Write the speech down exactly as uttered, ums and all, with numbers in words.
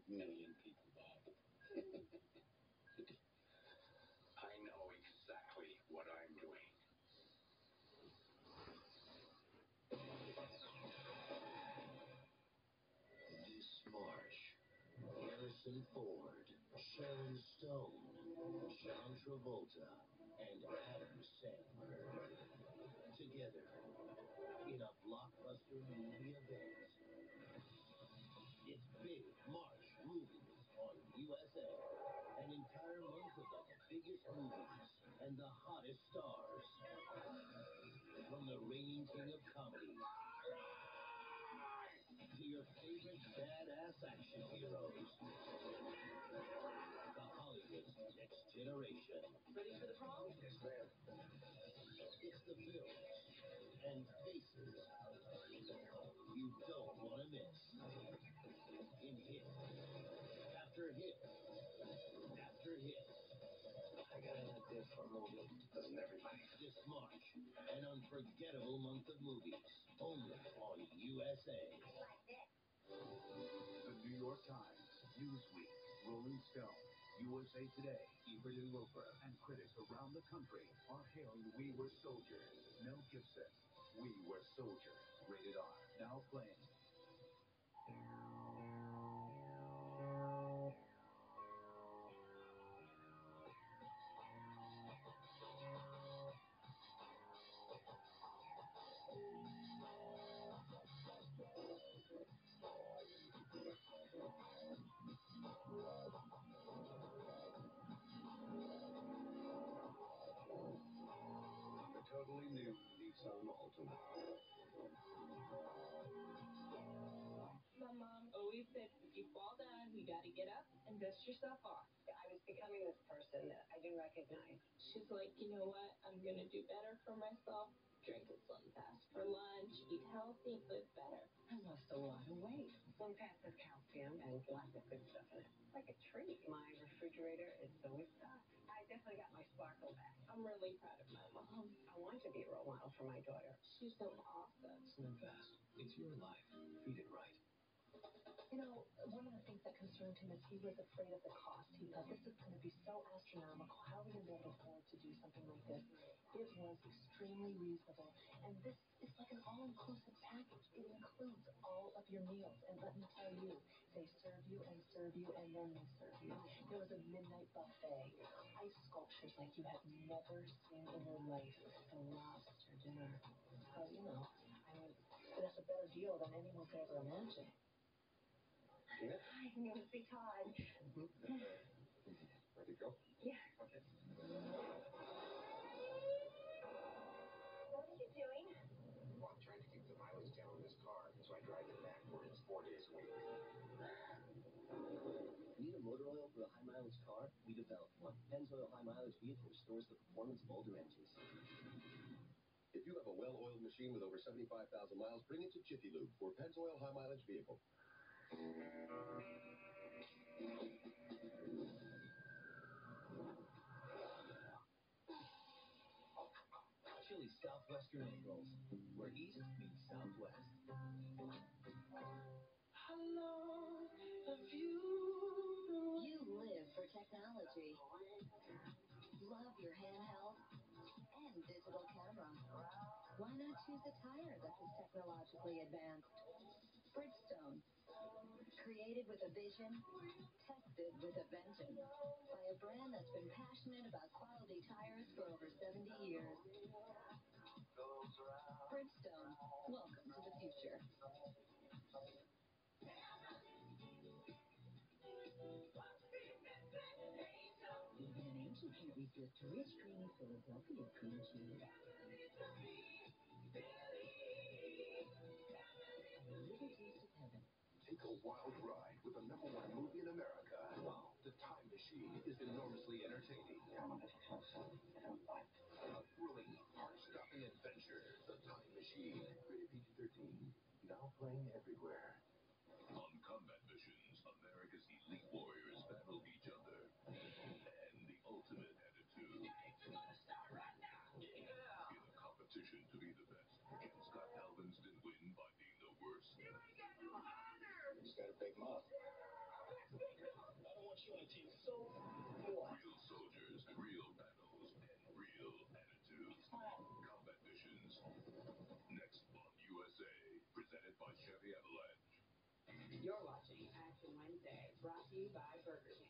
million people, Bob. I know exactly what I'm doing. This March, Harrison Ford, Sharon Stone, John Travolta, and Adam Sandler together in a blockbuster movie event. It's Big March Movies on U S A. An entire month of the biggest movies and the hottest stars. From the reigning king of comedy to your favorite badass action heroes. The Hollywood's next generation. Ready for the prom? Yes, ma'am. It's the films and faces you don't want to miss. In hit after hit after hit. I got an idea for a movie. Doesn't everybody? This March, an unforgettable month of movies. Only on U S A. Like that. The New York Times, Newsweek, Rolling Stone, U S A Today, Ebert and Roper, and critics around the country are hailing We Were Soldiers. Mel Gibson, We Were Soldiers. Rated R. Now playing. The totally new Nissan Altima. My mom always said, if you fall down, you gotta get up and dust yourself off. I was becoming this person that I didn't recognize. She's like, you know what? I'm gonna do better for myself. Drink a Slim Fast for lunch, eat healthy, live better. I lost a lot of weight. Slim Fast has calcium and lots of good stuff in it. Like a treat. My refrigerator is always stocked. I definitely got my sparkle back. I'm really proud of my mom. I want to be a role model for my daughter. She's so awesome. Slim Fast. It's your life. Feed it right. You know, one of the things that concerned him is he was afraid of the cost. He thought, this is going to be so astronomical. How are we going to be able to afford to do something like this? It was extremely reasonable. And this is like an all-inclusive package. It includes all of your meals. And let me tell you, they serve you and serve you and then they serve you. There was a midnight buffet, ice sculptures like you have never seen in your life, and lobster dinner. So, you know, I mean, that's a better deal than anyone could ever imagine. Hi, I'm going to see Todd. Mm-hmm. Ready to go? Yeah. Okay. What are you doing? Well, I'm trying to keep the mileage down on this car, so I drive it backwards four days a week. Need a motor oil for a high-mileage car? We developed one. Pennzoil high-mileage vehicle restores the performance of older engines. If you have a well-oiled machine with over seventy-five thousand miles, bring it to Jiffy Lube for Pennzoil high-mileage vehicle. Chili's Southwestern Egg Rolls, where East meets Southwest. How long have you... You live for technology. Love your handheld and digital camera. Why not choose a tire that is technologically advanced? Bridgestone. Created with a vision, tested with a vengeance. By a brand that's been passionate about quality tires for over seventy years. Bridgestone. Welcome to the future. Even an angel can't resist rich, creamy Philadelphia cream cheese. A little taste of heaven. Take a wild ride with the number one movie in America. Wow, The Time Machine is enormously entertaining. A thrilling, heart-stopping adventure. The Time Machine. Rated P G thirteen. Now playing everywhere. On combat missions, America's elite warriors battle each other. And the ultimate attitude. It's gonna start right now. Yeah. In a competition to be the best, can Scott Halvinston win by being the worst? You ain't got no honor. He's got a big mouth. judging. So what? Real soldiers, real battles, and real attitudes. Combat missions. Next on U S A. Presented by Chevy Avalanche. You're watching Action Wednesday, brought to you by Burger King.